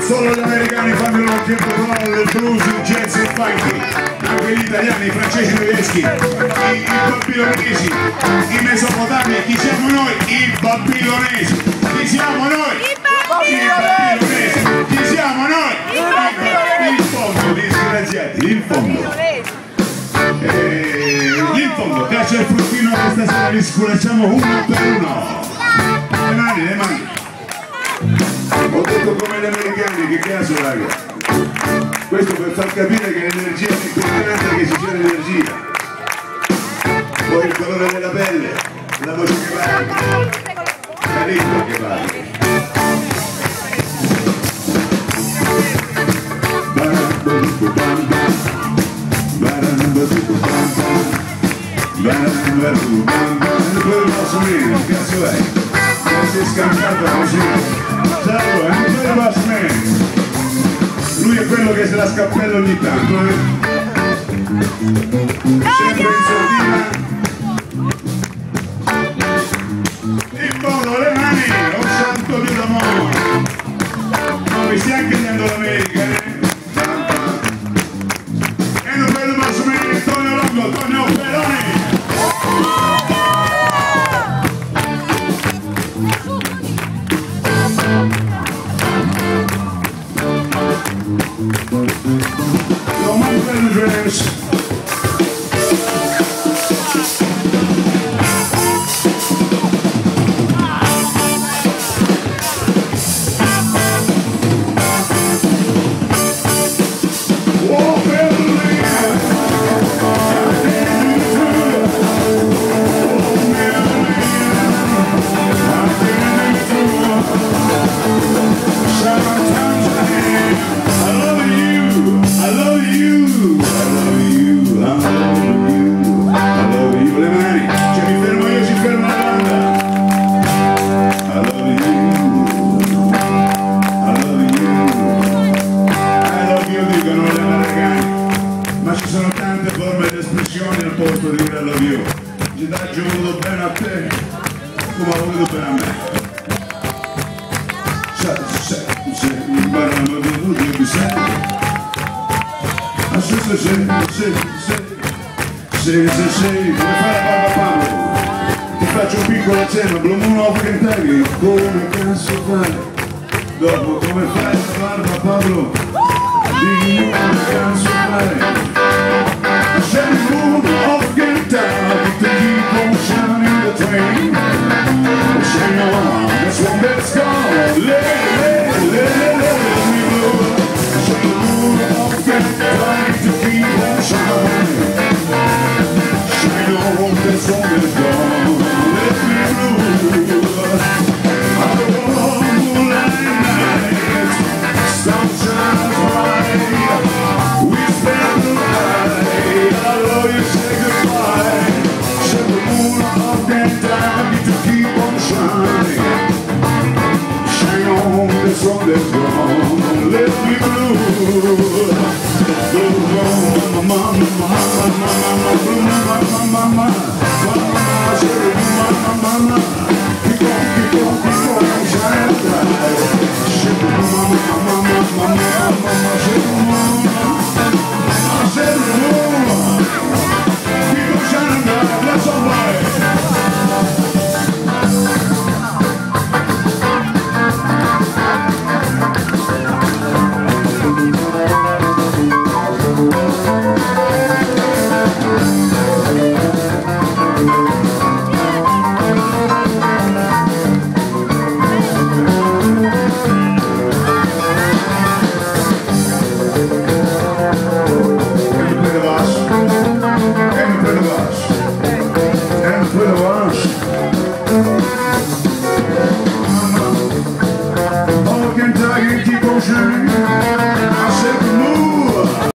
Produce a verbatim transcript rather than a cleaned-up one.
Solo gli americani fanno il rock and roll, il blues, il jazz e il funky. Anche gli italiani, i francesi, i tedeschi, i, i babilonesi, i mesopotami. Chi siamo noi? I babilonesi. Chi siamo noi? I babilonesi. Chi siamo noi? I babilonesi. Il fondo, disgraziati, il fondo. E il fondo, caccia il fruttino che stasera li sculacciamo uno per uno. Le mani, le mani. Ho detto come gli americani, che caso raga. Questo per far capire che l'energia è importante, che ci sia l'energia. Poi il colore della pelle, la voce che parla, la lingua che parla. Che cazzo è? Si è scampato così. Ciao, è un bel boss man. Lui è quello che se la scappella ogni tanto, eh? Sempre in sordina. In fondo le mani, oh santo Dio d'amore. Ma mi stia anche andando l'America, eh? E un bel boss man, Tonio Longo, Tonio Peroni. No more better dress. Ci ho voluto bene a te come ho voluto bene a me. Sai, sai, sai, mi imparano di tutto che sei. Ah, sì, sì, sì, sì, sì, sì, sì, sì, come fare la barba Pablo? Ti faccio un piccolo accenno, Blue Moon of Kentucky, come cazzo fai? Dopo come fai la barba Pablo? Dimmi come cazzo fai? Sei il Moon of Kentucky to keep on shining the train. Shine on, this one that's gone. Let, let, let, let me blow. Shine the Moon of Kentucky to keep on shining. Shine on, this one that's gone. Let me blow. I don't moonlight nights, sun shines bright. We spend the night. I love you, say goodbye. Shine the moon of Kentucky to keep on shining. Shine on, this one that's gone. Let me blue. Go on, mama, mama, mama, mama, blue, mama, mama, mama, mama, shine, mama, mama. Keep on, keep on, keep on, shine bright. Shine, mama, mama, mama, mama, mama, shine, mama, shine, mama. Keep on shining bright. That's all right. Kentucky, keep on shining.